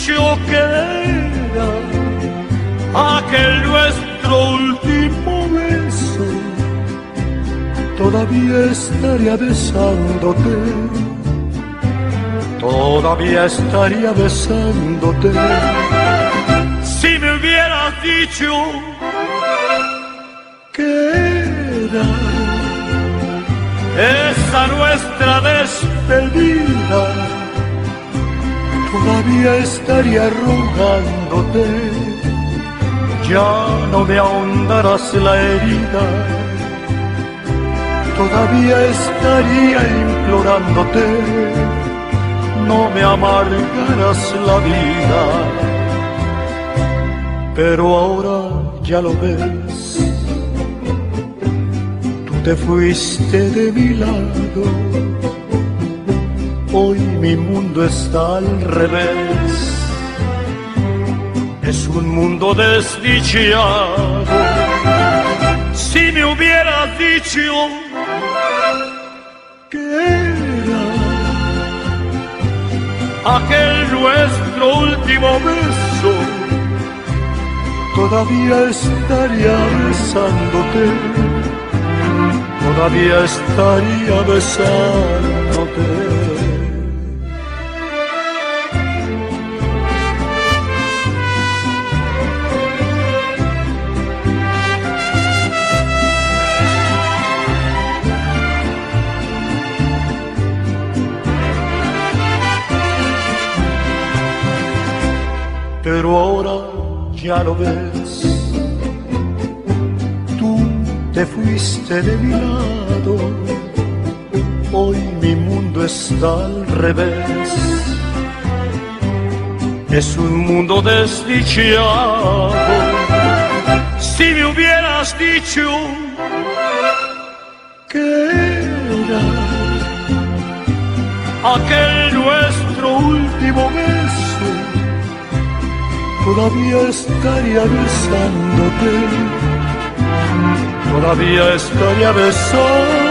dicho que era aquel nuestro último beso, todavía estaría besándote, todavía estaría besándote. Si me hubieras dicho que era esa nuestra despedida, todavía estaría rogándote, ya no me ahondarás la herida, todavía estaría implorándote, no me amargarás la vida. Pero ahora ya lo ves, tú te fuiste de mi lado, hoy mi mundo está al revés, es un mundo desdichado. Si me hubieras dicho que era aquel nuestro último beso, todavía estaría besándote, todavía estaría besándote. Pero ahora ya lo ves, tú te fuiste de mi lado, hoy mi mundo está al revés, es un mundo desdichado. Si me hubieras dicho que era aquel nuestro último beso, todavía estaría besándote, todavía estaría besándote.